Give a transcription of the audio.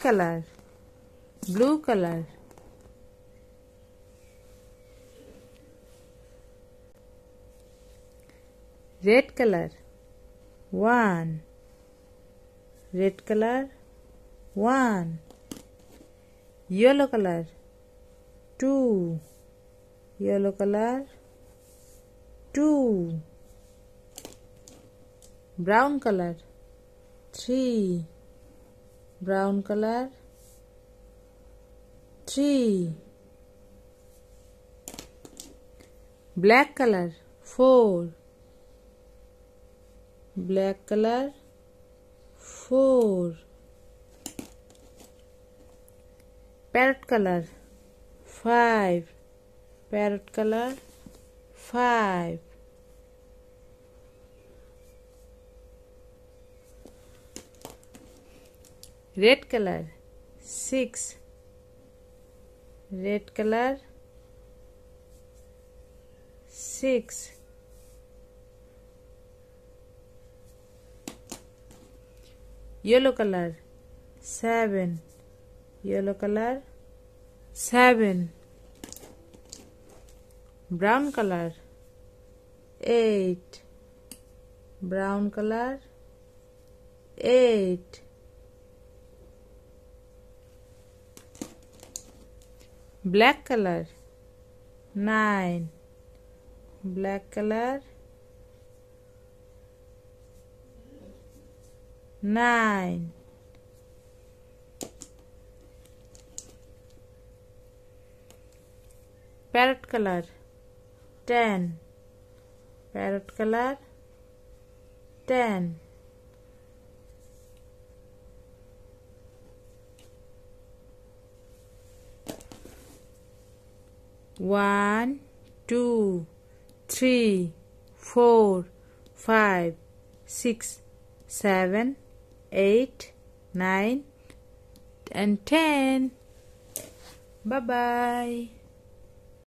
color, blue color, red color, 1, red color, 1, yellow color, 2, yellow color, 2, brown color, 3, brown color, 3, black color, 4, black color, 4, parrot color, 5, parrot color, 5, red color, 6, red color, 6, yellow color, 7, yellow color, 7, brown color, 8, brown color, 8, black color, 9, black color, 9, parrot color, 10, parrot color, 10, one, 2, 3, 4, 5, 6, 7, 8, 9 and 10. Bye bye.